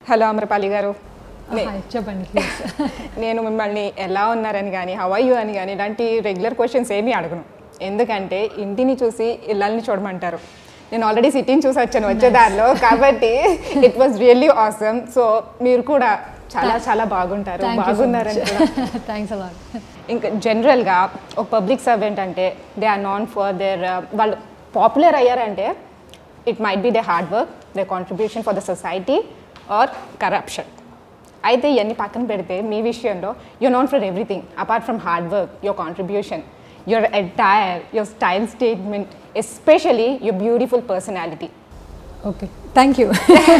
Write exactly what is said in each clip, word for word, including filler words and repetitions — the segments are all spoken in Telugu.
హలో అమరపాలి గారు. చెప్పండి ప్లీజ్. నేను మిమ్మల్ని ఎలా ఉన్నారని కానీ హౌ ఆర్ యూ అని కానీ ఇలాంటి రెగ్యులర్ క్వశ్చన్స్ ఏమీ అడగను. ఎందుకంటే ఇంటిని చూసి ఇళ్ళని చూడమంటారు. నేను ఆల్రెడీ సిటీని చూసి వచ్చాను వచ్చేదారిలో, కాబట్టి it was really awesome. So మీరు కూడా చాలా చాలా బాగుంటారు, బాగున్నారని కూడా. Thanks a lot. ఇంకా జనరల్గా ఒక పబ్లిక్ సర్వెంట్ అంటే they are known for their, వాళ్ళు పాపులర్ అయ్యారంటే it might be their hard work, their contribution for the society or corruption. అయితే ఇవన్నీ పక్కన పెడితే మీ విషయంలో you're known for everything apart from hard work, your contribution, your entire, your style statement, especially your beautiful personality. Okay, thank you.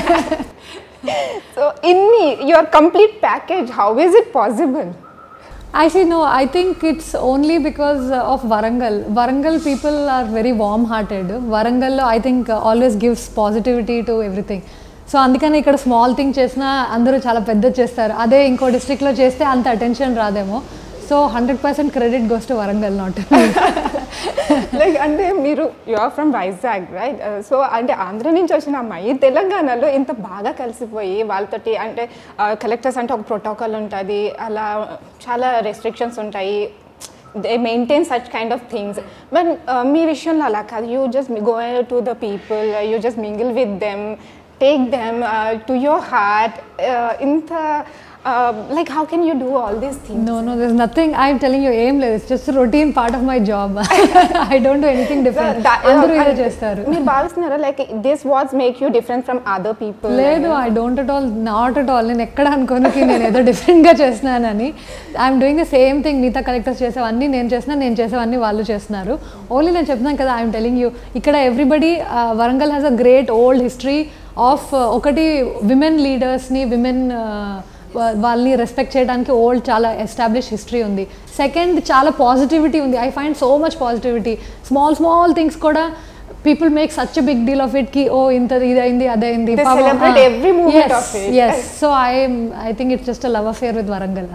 So ఇన్ని your complete package, how is it possible? Actually, no, I think it's only because of Warangal. Warangal people are very warm-hearted. Warangal, I think, uh, always gives positivity to everything. So అందుకని ఇక్కడ స్మాల్ థింగ్ చేసినా అందరూ చాలా పెద్ద చేస్తారు. అదే ఇంకో డిస్ట్రిక్ట్లో చేస్తే అంత అటెన్షన్ రాదేమో. So hundred percent credit goes to Warangal, not like. అంటే మీరు you are from Vizag, right? So అంటే ఆంధ్ర నుంచి వచ్చిన అమ్మాయి తెలంగాణలో ఇంత బాగా కలిసిపోయి వాళ్ళతోటి, అంటే కలెక్టర్స్ అంటే ఒక ప్రోటోకాల్ ఉంటుంది, అలా చాలా రెస్ట్రిక్షన్స్ ఉంటాయి, they maintain such kind of things. But మీ విషయంలో అలా కాదు. You just go to the people, you just mingle with them, take them uh, to your heart. uh, inta uh, like how can you do all these things? No, no, there's nothing. I'm telling you, aim లేదు. It's just a routine part of my job. I don't do anything different. అందరూ ఇదే చేస్తారు. మీరు భావిస్తున్నారా like this what make you different from other people? లేదు, I don't at all, not at all. నేను ఎక్కడ అనుకోనికి నేను ఏదో డిఫరెంట్గా చేస్తున్నానని. I'm doing the same thing. మిగతా కలెక్టర్స్ చేసేవన్నీ నేను చేస్తున్నా, నేను చేసేవన్నీ వాళ్ళు చేస్తున్నారు. ఓన్లీ నేను చెప్తున్నాను కదా, ఐఎమ్ టెలింగ్ యూ, ఇక్కడ everybody, Warangal has a great old history of ఒకటి విమెన్ లీడర్స్ని, విమెన్ వాళ్ళని రెస్పెక్ట్ చేయడానికి ఓల్డ్ చాలా ఎస్టాబ్లిష్ హిస్టరీ ఉంది. సెకండ్, చాలా పాజిటివిటీ ఉంది. I find so much positivity. Small small things కూడా people make such a big deal of it కి, ఓ ఇంత ఇదైంది అదైంది. So I I think it's just a love affair with Warangal.